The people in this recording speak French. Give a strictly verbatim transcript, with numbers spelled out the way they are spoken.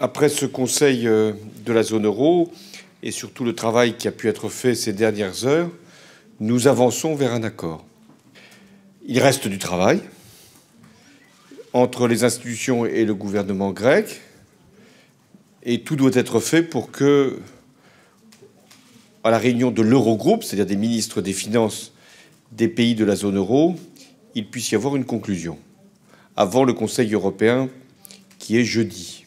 Après ce Conseil de la zone euro et surtout le travail qui a pu être fait ces dernières heures, nous avançons vers un accord. Il reste du travail entre les institutions et le gouvernement grec, et tout doit être fait pour que, à la réunion de l'Eurogroupe, c'est-à-dire des ministres des Finances des pays de la zone euro, il puisse y avoir une conclusion avant le Conseil européen qui est jeudi.